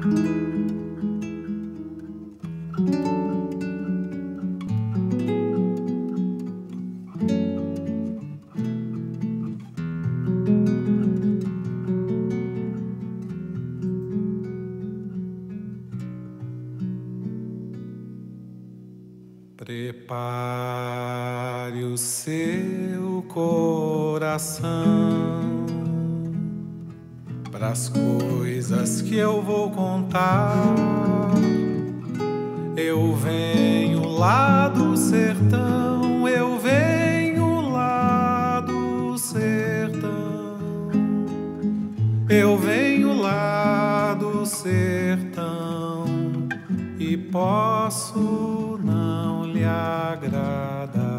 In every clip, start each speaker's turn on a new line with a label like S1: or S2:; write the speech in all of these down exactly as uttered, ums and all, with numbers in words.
S1: Prepare o seu coração pras coisas que eu vou contar. Eu venho lá do sertão, eu venho lá do sertão, eu venho lá do sertão e posso não lhe agradar.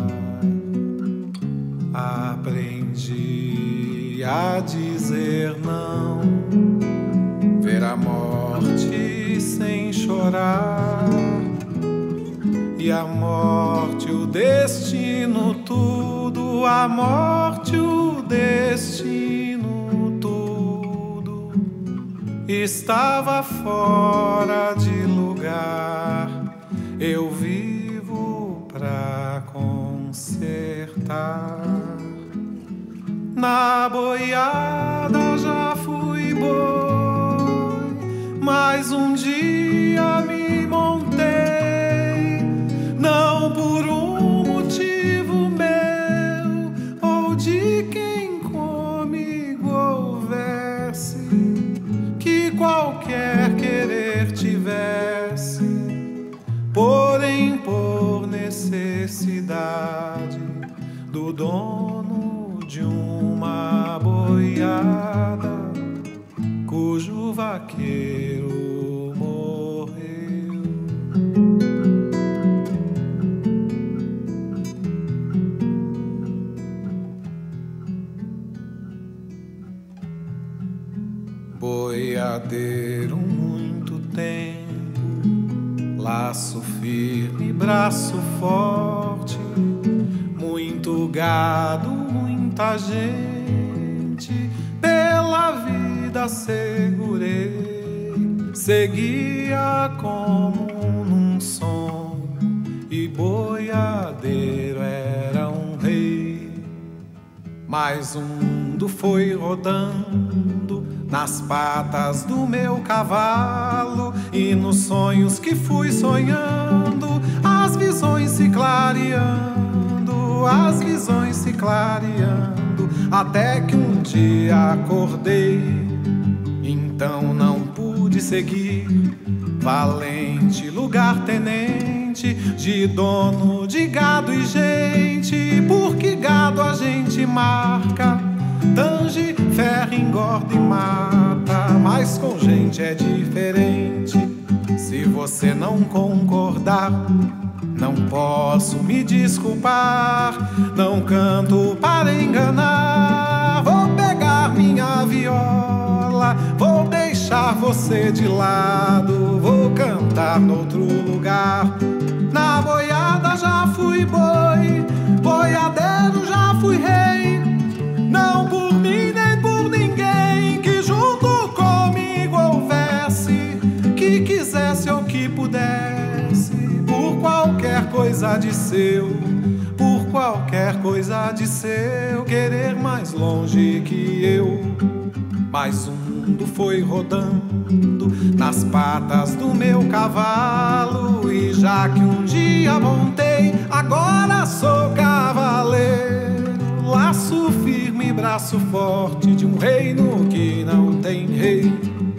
S1: Aprendi a dizer não, ver a morte sem chorar, e a morte, o destino, tudo, a morte, o destino, tudo, estava fora de lugar. Eu vivo pra consertar. Na boiada já fui boi, mas um dia me montei, não por um motivo meu ou de quem comigo houvesse, que qualquer querer tivesse, porém por necessidade do dono de uma boiada cujo vaqueiro morreu. Boiadeiro muito tempo, laço firme, braço forte, muito gado, muita gente, pela vida segurei, seguia como num sonho, e boiadeiro era um rei. Mas o mundo foi rodando nas patas do meu cavalo, e nos sonhos que fui sonhando, as visões se clareando, as visões se clareando, até que um dia acordei. Então não pude seguir, valente lugar-tenente, de dono de gado e gente, porque gado a gente marca, tange, ferra, engorda e mata, mas com gente é diferente. Se você não concordar, não posso me desculpar, não canto para enganar. Vou pegar minha viola, vou deixar você de lado, vou cantar noutro lugar. Na boiada já fui boi, boiadeiro já fui rei, não por mim nem por ninguém que junto comigo houvesse, que quisesse ou que pudesse, por qualquer coisa de seu, por qualquer coisa de seu, querer mais longe que eu. Mas o mundo foi rodando nas patas do meu cavalo, e já que um dia montei, agora sou cavaleiro, laço firme, braço forte de um reino que não tem rei.